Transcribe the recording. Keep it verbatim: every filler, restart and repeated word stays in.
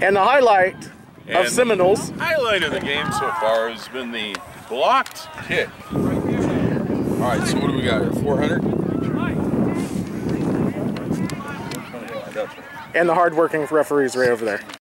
And the highlight And of Seminoles. The highlight of the game so far has been the blocked kick. All right, so what do we got here? four hundred? And the hardworking referees right over there.